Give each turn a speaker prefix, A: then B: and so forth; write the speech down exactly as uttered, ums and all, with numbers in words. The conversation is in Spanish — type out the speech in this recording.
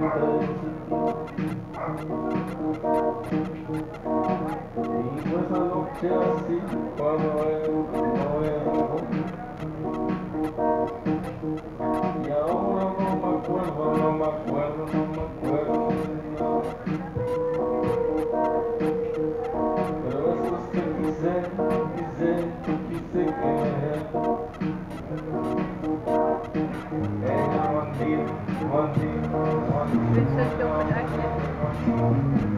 A: Y pues anoche así, cuando veo, no veo. Y ahora no me acuerdo, no me acuerdo, no me acuerdo de nada. Pero eso es que quise, quise, quise querer. Ella bandido, bandido, bandido.
B: Willst du das doch mit einschätzen?